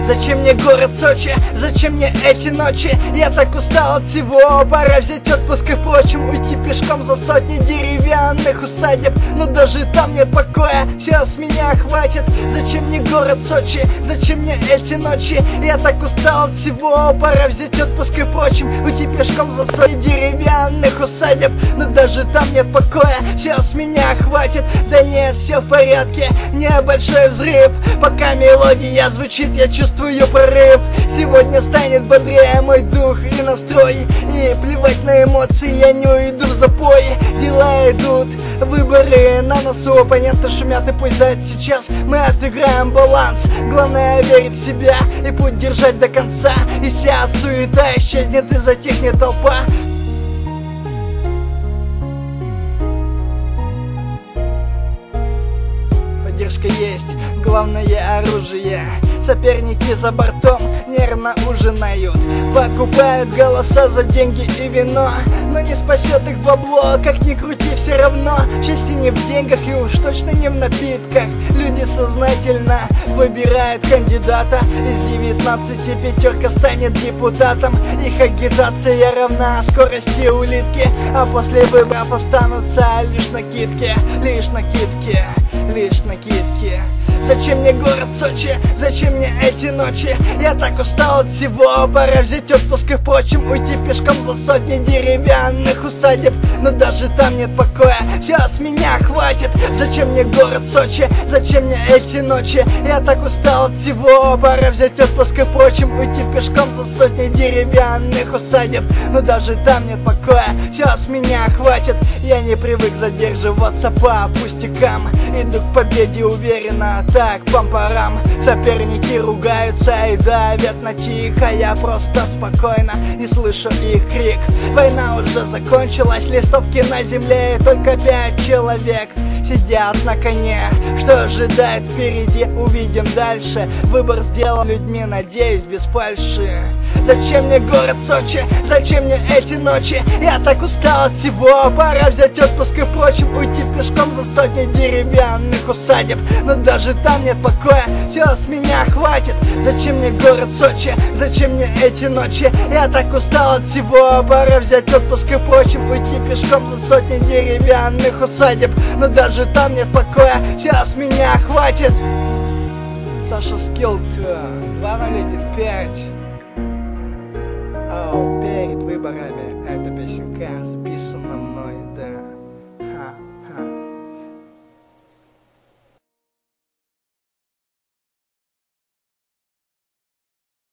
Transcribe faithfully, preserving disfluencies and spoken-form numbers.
Зачем мне город Сочи? Зачем мне эти ночи? Я так устал от всего, пора взять отпуск и впрочем уйти пешком за сотни деревянных усадеб. Но даже там нет покоя, все с меня хватит. Зачем мне город Сочи? Зачем мне эти ночи? Я так устал от всего, пора взять отпуск и впрочем уйти пешком за сотни деревянных усадеб. Но даже там нет покоя, все с меня хватит. Да нет, все в порядке, небольшой взрыв. Пока мелодия звучит, я чувствую прорыв. Сегодня станет бодрее мой дух и настрой. И плевать на эмоции, я не уйду в запой. Дела идут, выборы на носу. Оппоненты шумят, и пусть дать сейчас мы отыграем баланс. Главное верить в себя и путь держать до конца. И вся суета исчезнет, и затихнет толпа. Поддержка есть, главное оружие. Соперники за бортом нервно ужинают, покупают голоса за деньги и вино. Но не спасет их бабло, как ни крути, все равно счастье не в деньгах и уж точно не в напитках. Люди сознательно выбирают кандидата. Из девятнадцати пятерка станет депутатом. Их агитация равна скорости улитки, а после выборов останутся лишь накидки. Лишь накидки, лишь накидки. Зачем мне город Сочи? Зачем мне эти ночи? Я так устал от всего, пора взять отпуск и впрочем уйти пешком за сотни деревянных усадеб. Но даже там нет покоя, все с меня хватит. Зачем мне город Сочи? Зачем мне эти ночи? Я так устал от всего, пора взять отпуск и впрочем уйти пешком за сотни деревянных усадеб. Но даже там нет покоя, все с меня хватит. Я не привык задерживаться по пустякам, иду к победе уверенно, так пам-парам. Соперники ругаются и давят на тихо. Я просто спокойно не слышу их крик. Война уже закончилась, листовки на земле, и только пять человек сидят на коне. Что ожидает впереди, увидим дальше. Выбор сделан людьми, надеюсь, без фальши. Зачем мне город Сочи? Зачем мне эти ночи? Я так устал от всего, пора взять отпуск и впрочем уйти пешком за сотни деревянных усадеб. Но даже там нет покоя, все с меня хватит. Зачем мне город Сочи? Зачем мне эти ночи? Я так устал от всего, пора взять отпуск и впрочем уйти пешком за сотни деревянных усадеб. Но даже там нет покоя, все с меня хватит. Саша Скилд два ноль один пять.